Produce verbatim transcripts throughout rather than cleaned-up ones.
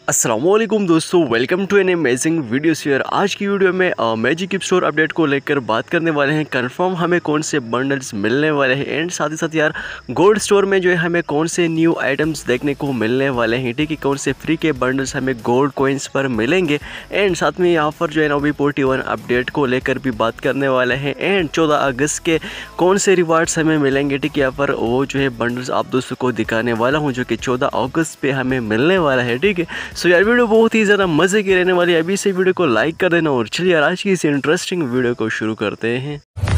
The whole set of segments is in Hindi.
अस्सलामुअलैकुम दोस्तों, welcome to an amazing video share. आज की वीडियो में मैजिक क्यूब स्टोर अपडेट को लेकर बात करने वाले हैं। कंफर्म हमें कौन से बंडल्स मिलने वाले हैं एंड साथ ही साथ यार गोल्ड स्टोर में जो है हमें कौन से न्यू आइटम्स देखने को मिलने वाले हैं, ठीक है। कौन से फ्री के बंडल्स हमें गोल्ड कॉइन्स पर मिलेंगे एंड साथ में यहाँ पर जो है ना ओबी फोर्टी वन अपडेट को लेकर भी बात करने वाले हैं। एंड चौदह अगस्त के कौन से रिवार्ड्स हमें मिलेंगे, ठीक है। यहाँ पर वो जो है बंडल्स आप दोस्तों को दिखाने वाला हूँ जो कि चौदह अगस्त पे हमें मिलने वाला है, ठीक है। सो यार वीडियो बहुत ही ज़्यादा मज़े की रहने वाली है। अभी से वीडियो को लाइक कर देना और चलिए यार आज की इस इंटरेस्टिंग वीडियो को शुरू करते हैं।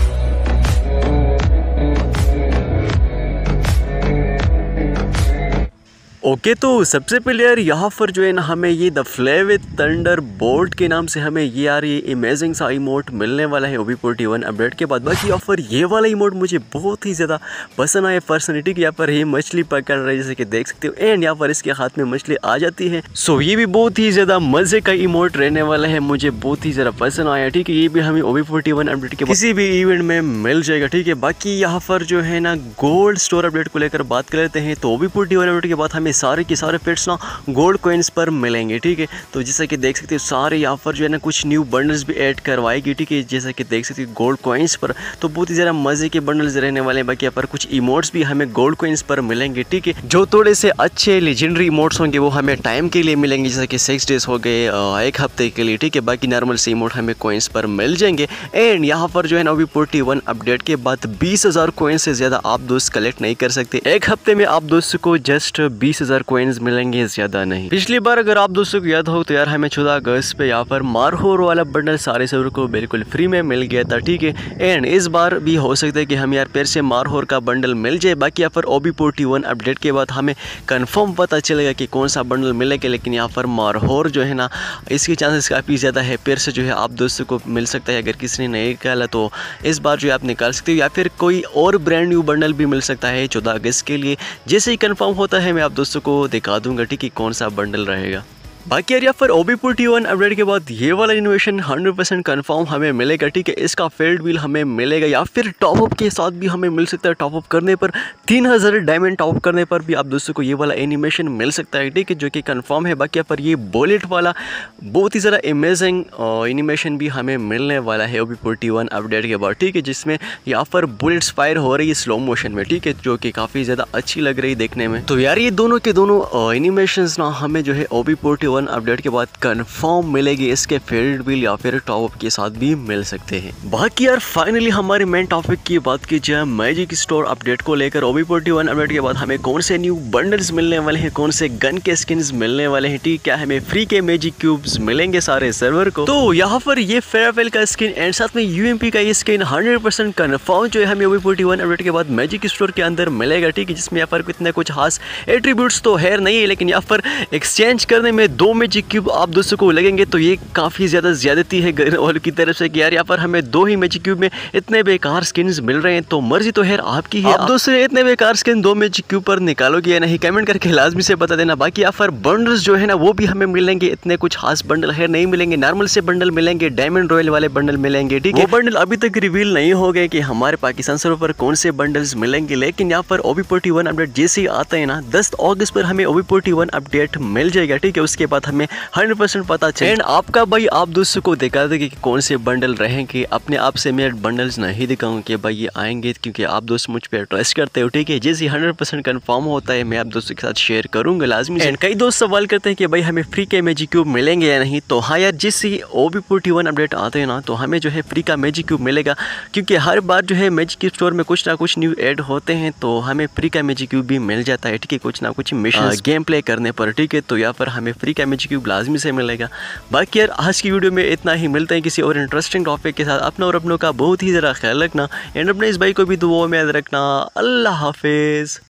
ओके okay, तो सबसे पहले यार यहाँ पर जो है ना हमें ये द फ्लेविथ थंडर बोल्ट के नाम से हमें ये यार ये इमेजिंग सा इमोट मिलने वाला है ओबी फोर्टी वन अपडेट के बाद। बाकी यहाँ पर ये वाला इमोट मुझे बहुत ही ज़्यादा पसंद आया पर्सनैलिटी की। यहाँ पर ये मछली पकड़ रही है जैसे कि देख सकते हो एंड यहाँ पर इसके हाथ में मछली आ जाती है। सो ये भी बहुत ही ज़्यादा मज़े का इमोट रहने वाला है, मुझे बहुत ही ज़्यादा पसंद आया, ठीक है। ये भी हमें ओबी फोर्टी वन अपडेट के किसी भी इवेंट में मिल जाएगा, ठीक है। बाकी यहाँ पर जो है ना गोल्ड स्टोर अपडेट को लेकर बात कर लेते हैं। तो ओबी फोर्टी वन अपडेट के बाद हमें सारे के सारे पेट्स ना गोल्ड कॉइन्स पर मिलेंगे, ठीक है। तो जैसा कि देख सकते हो सारे यहाँ पर जो है ना कुछ न्यू बंडल्स भी ऐड करवाएगी, ठीक है। जैसा कि देख सकते हो गोल्ड कॉइन्स पर तो बहुत ही ज़्यादा मज़े के बंडल्स रहने वाले हैं। बाकी यहाँ पर कुछ इमोट्स भी हमें गोल्ड कॉइन्स पर मिलेंगे, ठीक है। जो थोड़े से अच्छे लेजेंडरी इमोट्स होंगे वो हमें टाइम के लिए मिलेंगे, जैसे कि सिक्स डेज हो गए, एक हफ्ते के लिए, ठीक है। बाकी नॉर्मल से इमोट हमें कॉइन्स पर मिल जाएंगे। एंड यहाँ पर जो है ना ओबी फोर्टी वन अपडेट के बाद बीस हज़ार कॉइन्स से ज़्यादा आप दोस्त कलेक्ट नहीं कर सकते। एक हफ्ते में आप दोस्तों को जस्ट बीस हज़ार कॉइन्स मिलेंगे, ज़्यादा नहीं। पिछली बार अगर आप दोस्तों को याद हो तो यार हमें चौदह अगस्त पे यहाँ पर मारहोर वाला बंडल सारे सर्वर को बिल्कुल फ्री में मिल गया था, ठीक है। एंड इस बार भी हो सकता है कि हम यार फिर से मारहोर का बंडल मिल जाए। बाकी यहाँ पर ओबी फोर्टी वन अपडेट के बाद हमें कंफर्म पता चलेगा कि कौन सा बंडल मिलेगा। लेकिन यहाँ पर मारहोर जो है ना इसके चांसेस काफ़ी ज़्यादा है फिर से जो है आप दोस्तों को मिल सकता है। अगर किसी ने नहीं निकाला तो इस बार जो है आप निकाल सकते हो, या फिर कोई और ब्रांड न्यू बंडल भी मिल सकता है चौदह अगस्त के लिए। जैसे ही कंफर्म होता है मैं आप दोस्तों को दिखा दूंगा, ठीक है, कौन सा बंडल रहेगा। बाकी यार यहाँ पर ओबी फोर्टी वन अपडेट के बाद ये वाला इनोवेशन हंड्रेड परसेंट कन्फर्म हमें मिलेगा, ठीक है। इसका फील्ड व्हील हमें मिलेगा या फिर टॉपअप के साथ भी हमें मिल सकता है। टॉपअप करने पर तीन हज़ार डायमंड टॉपअप करने पर भी आप दोस्तों को ये वाला एनिमेशन मिल सकता है, ठीक है, जो कि कन्फर्म है। बाकी यहाँ पर ये बुलेट वाला बहुत ही ज़्यादा अमेजिंग एनिमेशन भी हमें मिलने वाला है ओबी फोर्टी वन अपडेट के बाद, ठीक है, जिसमें यहाँ पर बुलेट्स फायर हो रही है स्लो मोशन में, ठीक है, जो कि काफ़ी ज़्यादा अच्छी लग रही है देखने में। तो यार ये दोनों के दोनों एनिमेशंस ना हमें जो है ओबी फोर्टी वन अपडेट के बाद कंफर्म मिलेगी। इसके फील्ड व्हील या फिर टॉपअप के साथ भी मिल सकते हैं। बाकी यार फाइनली हमारे मेन टॉपिक की बात की जाए मैजिक स्टोर अपडेट को लेकर ओबी फोर्टी वन अपडेट के बाद हमें कौन से न्यू बंडल्स मिलने वाले हैं, कौन से गन के स्किन्स मिलने वाले हैं, ठीक, क्या हमें फ्री के मैजिक क्यूब्स मिलेंगे सारे सर्वर को। तो यहाँ पर ये फेयरवेल का स्किन एंड साथ में यूएमपी का ये स्किन हंड्रेड परसेंट कन्फर्म जो है हमें ओबी फोर्टी वन अपडेट के बाद मैजिक स्टोर के अंदर मिलेगा, ठीक है। जिसमें यहाँ पर कितने कुछ खास एट्रीब्यूट्स तो है नहीं है, लेकिन यहाँ पर एक्सचेंज करने में दो मैजिक क्यूब आप दोस्तों को लगेंगे। तो ये काफ़ी ज़्यादा ज़्यादती है घर वालों की तरफ से कि यार यहाँ पर हमें दो ही मैजिक क्यूब में इतने बेकार स्किन्स मिल रहे हैं। तो मर्जी तो है आपकी है, आप दोस्तों इतने बेकार स्किन दो मैजिक क्यूब पर निकालोगे या नहीं, कमेंट करके लाजमी से बता देना। बाकी यहाँ पर बंडल्स जो है ना वो भी हमें मिलेंगे, इतने कुछ खास बंडल है नहीं मिलेंगे, नॉर्मल से बंडल मिलेंगे, डायमंड रॉयल वाले बंडल मिलेंगे, ठीक है। वो बंडल अभी तक रिवील नहीं हो गए कि हमारे पाकिस्तान सर्वर पर कौन से बंडल्स मिलेंगे। लेकिन यहाँ पर ओबी फोर्टी वन अपडेट जैसे ही आता है ना दस अगस्त पर हमें ओबी फोर्टी वन अपडेट मिल जाएगा, ठीक है। उसके बाद हमें हंड्रेड परसेंट पता चले। एंड आपका भाई आप दोस्तों को दिखा देगा कि कौन से बंडल रहेंगे। अपने आप से मैं बंडल्स नहीं दिखाऊंगा कि भाई ये आएंगे, क्योंकि आप दोस्त मुझ पर ट्रस्ट करते हो, ठीक है। जैसे हंड्रेड परसेंट कन्फर्म होता है मैं आप दोस्तों के साथ शेयर करूंगा लाजमी। एंड कई दोस्त सवाल करते हैं कि भाई हमें फ्री के मैजिक क्यूब मिलेंगे या नहीं। तो हाँ यार जिससे ओबी फोर्टी वन अपडेट आते हैं ना तो हमें जो है फ्री का मैजिक क्यूब मिलेगा, क्योंकि हर बार जो है मैजिक क्यूब स्टोर में कुछ ना कुछ न्यू ऐड होते हैं तो हमें फ्री का मैजिक क्यूब भी मिल जाता है, ठीक है, कुछ ना कुछ मिशन गेम प्ले करने पर, ठीक है। तो यहाँ पर हमें फ्री का मैजिक क्यूब लाजमी से मिलेगा। बाकी यार आज की वीडियो में इतना ही, मिलते हैं किसी और इंटरेस्टिंग टॉपिक के साथ। अपना और अपनों का बहुत ही ज़रा ख्याल रखना एंड अपने इस भाई को भी दुआओं में याद रखना। अल्लाह हाफिज़।